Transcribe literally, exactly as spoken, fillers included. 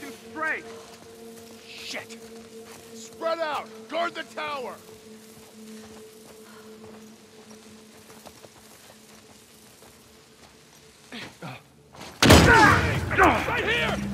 shooting straight. Shit! Spread out! Guard the tower! Right here!